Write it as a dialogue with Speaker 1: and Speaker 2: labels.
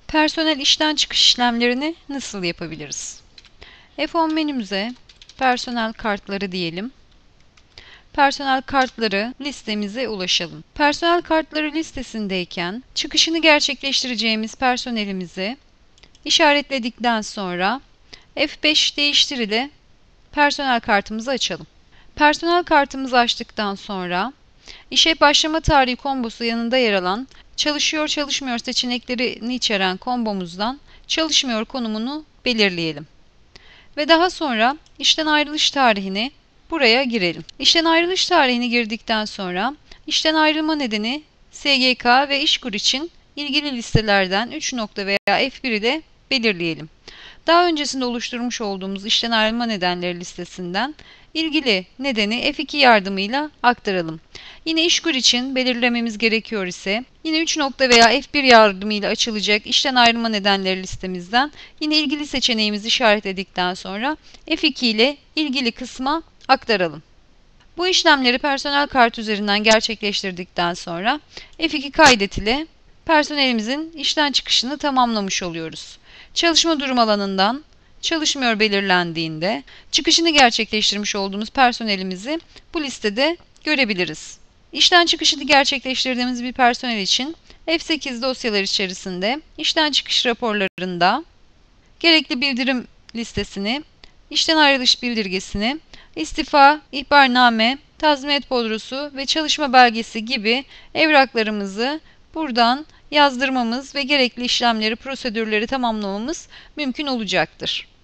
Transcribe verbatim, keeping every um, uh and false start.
Speaker 1: Personel işten çıkış işlemlerini nasıl yapabiliriz? F on menümüze personel kartları diyelim. Personel kartları listemize ulaşalım. Personel kartları listesindeyken çıkışını gerçekleştireceğimiz personelimizi işaretledikten sonra F beş değiştir ile personel kartımızı açalım. Personel kartımızı açtıktan sonra işe başlama tarihi kombosu yanında yer alan çalışıyor çalışmıyor seçeneklerini içeren kombomuzdan çalışmıyor konumunu belirleyelim. Ve daha sonra işten ayrılış tarihini buraya girelim. İşten ayrılış tarihini girdikten sonra işten ayrılma nedeni S G K ve İşkur için ilgili listelerden üç nokta veya F bir ile belirleyelim. Daha öncesinde oluşturmuş olduğumuz işten ayrılma nedenleri listesinden ilgili nedeni F iki yardımıyla aktaralım. Yine İşkur için belirlememiz gerekiyor ise yine üç nokta veya F bir yardımıyla açılacak işten ayrılma nedenleri listemizden yine ilgili seçeneğimizi işaretledikten sonra F iki ile ilgili kısma aktaralım. Bu işlemleri personel kart üzerinden gerçekleştirdikten sonra F iki kaydet ile personelimizin işten çıkışını tamamlamış oluyoruz. Çalışma durum alanından çalışmıyor belirlendiğinde çıkışını gerçekleştirmiş olduğumuz personelimizi bu listede görebiliriz. İşten çıkışını gerçekleştirdiğimiz bir personel için F sekiz dosyalar içerisinde işten çıkış raporlarında gerekli bildirim listesini, işten ayrılış bildirgesini, istifa, ihbarname, tazminat bodrosu ve çalışma belgesi gibi evraklarımızı buradan yazdırmamız ve gerekli işlemleri, prosedürleri tamamlamamız mümkün olacaktır.